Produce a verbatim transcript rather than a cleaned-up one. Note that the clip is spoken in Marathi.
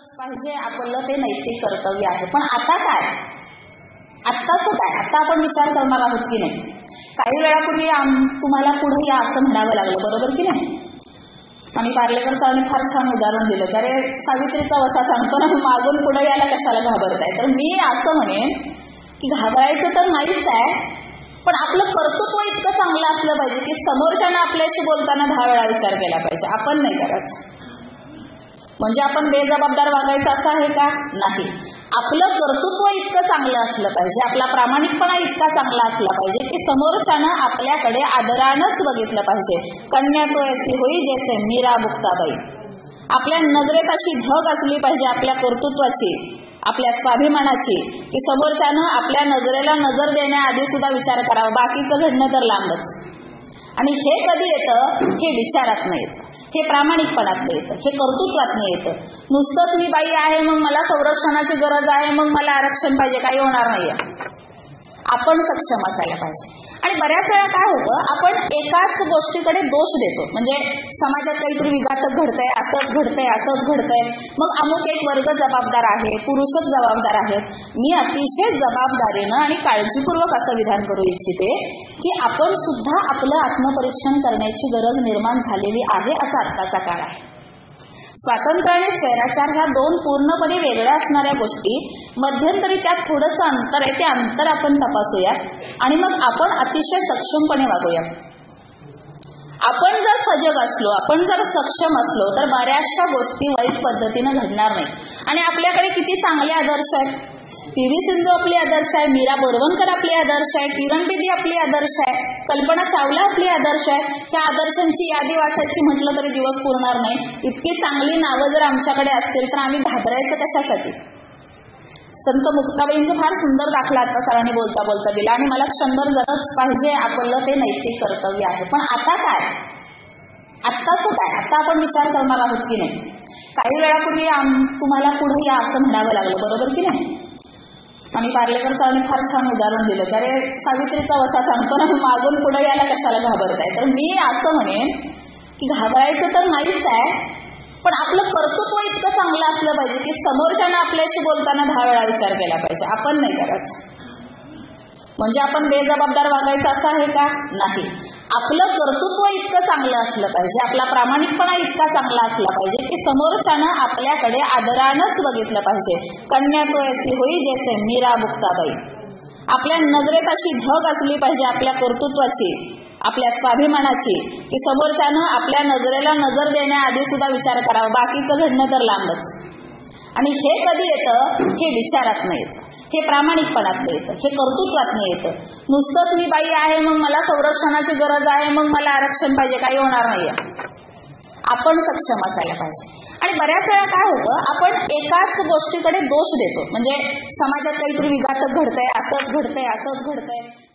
पाहिजे आपलं ते नैतिक कर्तव्य आहे. पण आता काय, आत्ताचं काय, आता आपण विचार करणार आहोत की नाही. काही वेळापूर्वी तुम्हाला पुढे या असं म्हणावं लागलं, बरोबर की नाही. आणि पार्लेकर सरांनी फार छान उदाहरण दिलं की अरे सावित्रीचा वसा सांगतो ना, मागून पुढे यायला कशाला घाबरताय. तर मी असं म्हणेन की घाबरायचं तर नाहीच आहे, पण आपलं कर्तृत्व इतकं चांगलं असलं पाहिजे की समोरच्यानं आपल्याशी बोलताना दहा वेळा विचार केला पाहिजे. आपण नाही करायचं म्हणजे आपण बेजबाबदार वागायचं असं आहे का? नाही. आपलं कर्तृत्व इतकं चांगलं असलं पाहिजे, आपला प्रामाणिकपणा इतका चांगला असला पाहिजे की समोरच्यानं आपल्याकडे आदरानंच बघितलं पाहिजे. कन्या तो ऐसी होई जैसे मीरा मुक्ताबाई. आपल्या नजरेत अशी धग असली पाहिजे आपल्या कर्तृत्वाची, आपल्या स्वाभिमानाची, की समोरच्यानं आपल्या नजरेला नजर देण्याआधी सुद्धा विचार करावा. बाकीचं घडणं तर लांबच. आणि हे कधी येतं? हे विचारात नाही येतं, हे प्रामाणिकपणात नाही येतं, हे कर्तृत्वात नाही येतं. नुसतंच मी बाई आहे मग मला संरक्षणाची गरज आहे, मग मला आरक्षण पाहिजे, काही होणार नाहीये. आपण सक्षम असायला पाहिजे. आणि बऱ्याच वेळा काय होतं, आपण एकाच गोष्टीकडे दोष देतो. म्हणजे समाजात काहीतरी विघातक घडतंय, असंच घडतंय असंच घडतंय, मग अमुक एक वर्ग जबाबदार आहे, पुरुषच जबाबदार आहेत. मी अतिशय जबाबदारीनं आणि काळजीपूर्वक असं विधान करू इच्छिते की आपण सुद्धा आपलं आत्मपरीक्षण करण्याची गरज निर्माण झालेली आहे. असा आत्ताचा काळ आहे. स्वातंत्र्य आणि स्वैराचार ह्या दोन पूर्णपणे वेगळ्या असणाऱ्या गोष्टी, मध्यंतरी त्यात थोडंसं अंतर आहे, ते अंतर आपण तपासूया आणि मग आपण अतिशय सक्षमपणे वागूया. आपण जर सजग असलो, आपण जर सक्षम असलो तर बऱ्याचशा गोष्टी वाईट पद्धतीनं घडणार नाही. आणि आपल्याकडे किती चांगले आदर्श आहेत. पी व्ही सिंधू आपले आदर्श आहे, मीरा बोरवणकर आपले आदर्श आहे, किरण बेदी आपले आदर्श आहे, कल्पना चावला आपले आदर्श आहे. ह्या आदर्शांची यादी वाचायची म्हटलं तरी दिवस पुरणार नाही. इतकी चांगली नावं जर आमच्याकडे असतील तर आम्ही घाबरायचं कशासाठी. संत मुक्ताबाईंचं फार सुंदर दाखला आता सरांनी बोलता बोलता दिला आणि मला क्षणभर जगच पाहिजे आपलं ते नैतिक कर्तव्य आहे. पण आता काय, आत्ताचं काय, आता आपण विचार करणार आहोत की नाही. काही वेळापूर्वी तुम्हाला पुढे या असं म्हणावं लागलं, बरोबर की नाही. आणि पार्लेकर सरांनी फार छान उदाहरण दिलं की अरे सावित्रीचा वसा सांगतो ना, मागून पुढे यायला कशाला घाबरताय. तर मी असं म्हणेन की घाबरायचं तर नाहीच आहे, पण आपलं कर्तृत्व इतकं चांगलं असलं पाहिजे की समोरच्यानं आपल्याशी बोलताना दहा वेळा विचार केला पाहिजे. आपण नाही करायचं म्हणजे आपण बेजबाबदार वागायचं असं आहे का? नाही. आपलं कर्तृत्व इतकं चांगलं असलं पाहिजे, आपला प्रामाणिकपणा इतका चांगला असला पाहिजे की समोरच्यानं आपल्याकडे आदरानंच बघितलं पाहिजे. कन्या तो ऐसी होई जैसे मीरा मुक्ताबाई. आपल्या नजरेत अशी धग असली पाहिजे आपल्या कर्तृत्वाची, आपल्या स्वाभिमानाची, की समोरच्यानं आपल्या नजरेला नजर देण्याआधी सुद्धा विचार करावा. बाकीचं घडणं तर लांबच. आणि हे कधी येतं? हे विचारात नाही येतं, हे प्रामाणिकपणात नाही येतं, हे कर्तृत्वात नाही येतं. नुसतंच मी बाई आहे मग मला संरक्षणाची गरज आहे, मग मला आरक्षण पाहिजे, काही होणार नाहीये. आपण सक्षम असायला पाहिजे. आणि बऱ्याच वेळा काय होतं, आपण एकाच गोष्टीकडे दोष देतो. म्हणजे समाजात काहीतरी विघातक घडतंय, असंच घडतंय असंच घडतंय